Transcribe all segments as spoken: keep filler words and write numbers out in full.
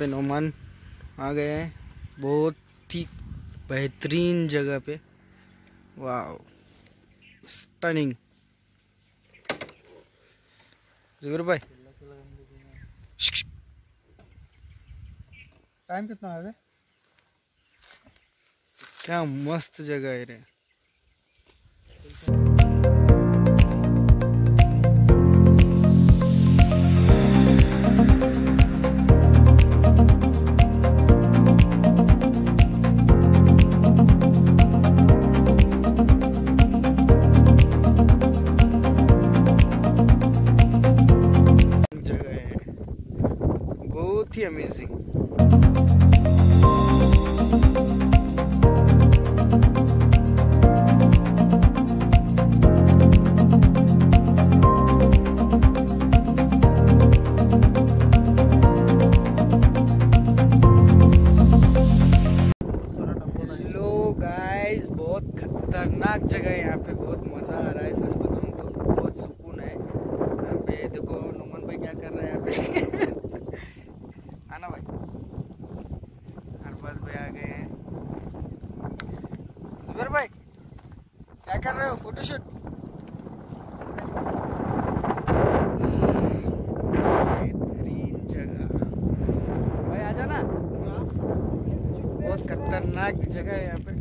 पे नोमान आ गए हैं, बहुत ही बेहतरीन जगह पे। वाह, स्टनिंग। जुबेर भाई टाइम कितना है? क्या मस्त जगह है रे। जगह है बहुत ही अमेजिंग। बहुत खतरनाक जगह है यहाँ पे, बहुत मज़ा आ रहा है। सच बताऊँ तो बहुत सुकून है यहाँ पे। देखो नोमान भाई क्या कर रहे हैं यहाँ पे। आना भाई, अरबाज भाई आ गए हैं। जुबेर भाई क्या कर रहे हो? फोटोशूट? बेहतरीन जगह भाई, आ जाना। बहुत खतरनाक जगह है यहाँ पे।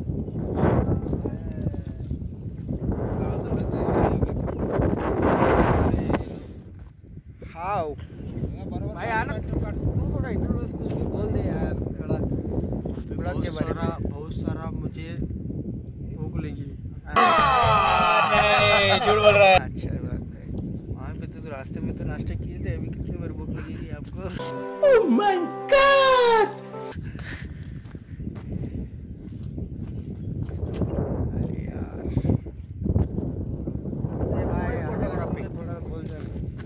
हाउ भाई आना, थोड़ा इंट्रोड्यूस कुछ भी बोल दे यार, थोड़ा ब्लॉग के बारे में। बहुत सारा मुझे भूख लगी। झूठ बोल रहा है। अच्छा बात है, वहाँ पे तो, तो रास्ते में तो नाश्ता किए थे, अभी कितनी बार भूख लगेगी आपको? Oh my God. अरे यार भाई थोड़ा बोल दे।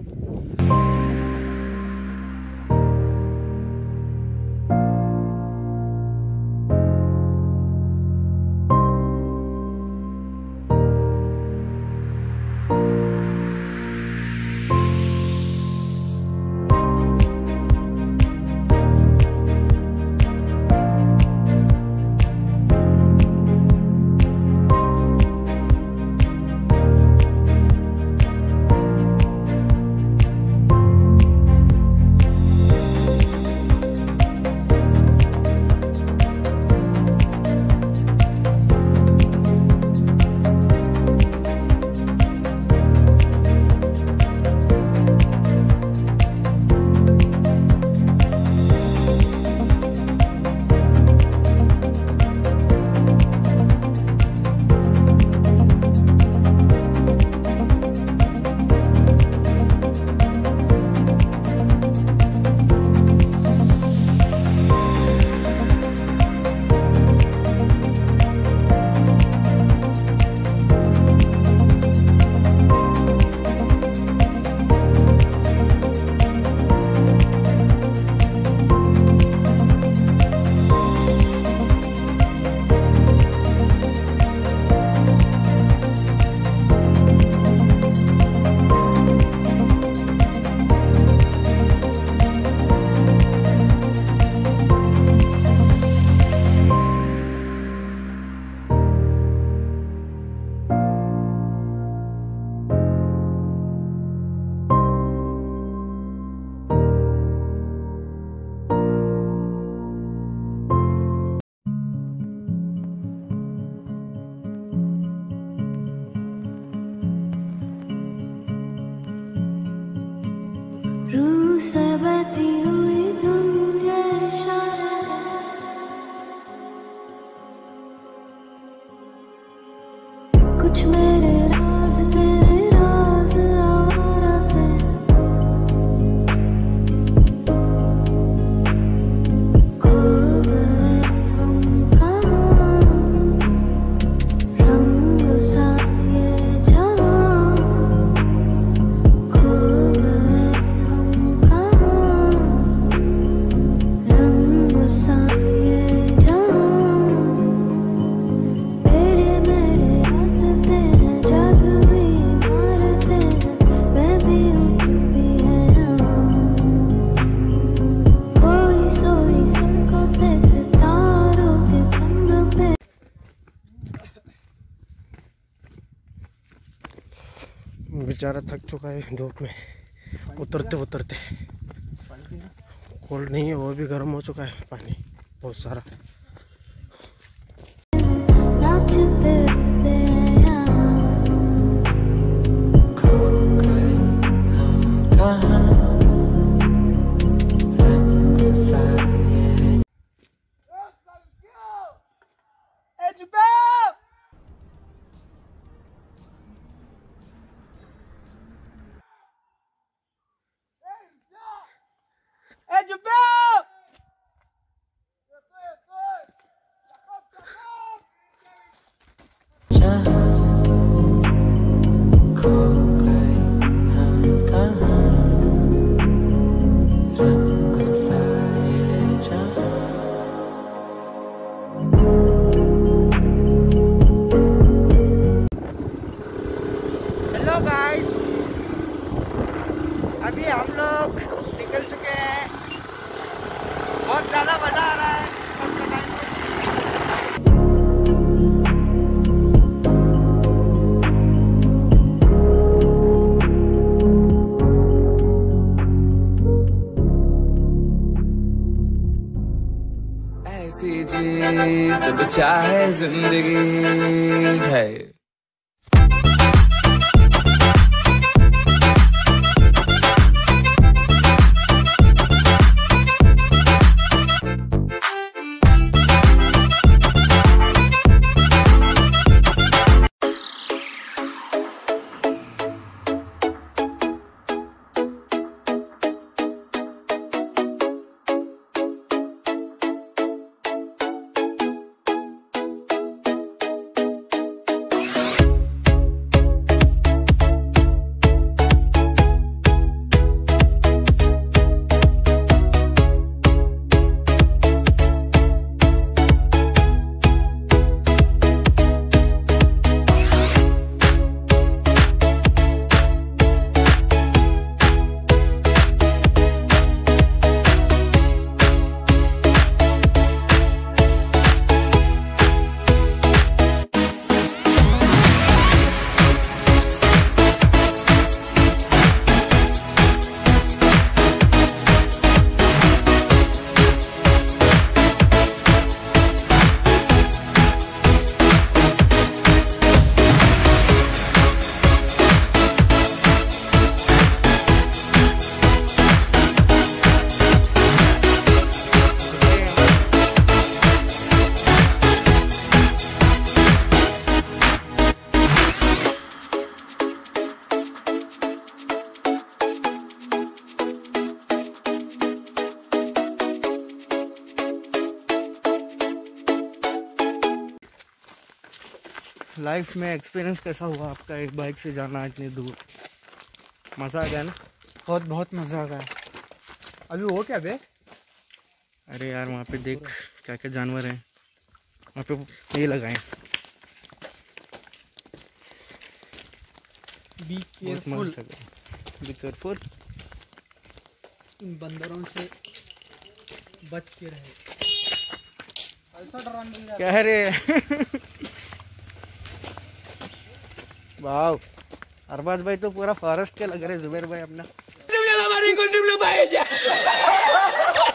रूह से बहती हुई धुन ये इशारा, कुछ मेरे राज तेरे राज आवारा से, खो गए हम कहाँ, रंग सा ये जहाँ, खो गए हम कहाँ। बेचारा थक चुका है धूप में उतरते उतरते। कोल्ड नहीं है, वो भी गर्म हो चुका है पानी बहुत सारा। हेलो गाइस, अभी हम लोग निकल चुके हैं। बहुत ज़्यादा मज़ा आ रहा है। ऐसी जीत बचा है जिंदगी है। लाइफ में एक्सपीरियंस कैसा हुआ आपका एक बाइक से जाना इतनी दूर? मज़ा आ गया ना? बहुत बहुत मजा आ गया। अभी वो क्या बे? अरे यार वहाँ पे देख क्या क्या जानवर हैं। वहाँ पे ये लगाए बी बहुत केयरफुल, मस्त बी केयरफुल। इन बंदरों से बच के रहे। ऐसा डराने नहीं जाता। कह रहे वाह, अरबाज भाई तो पूरा फॉरेस्ट के लग रहे। जुबैर भाई अपना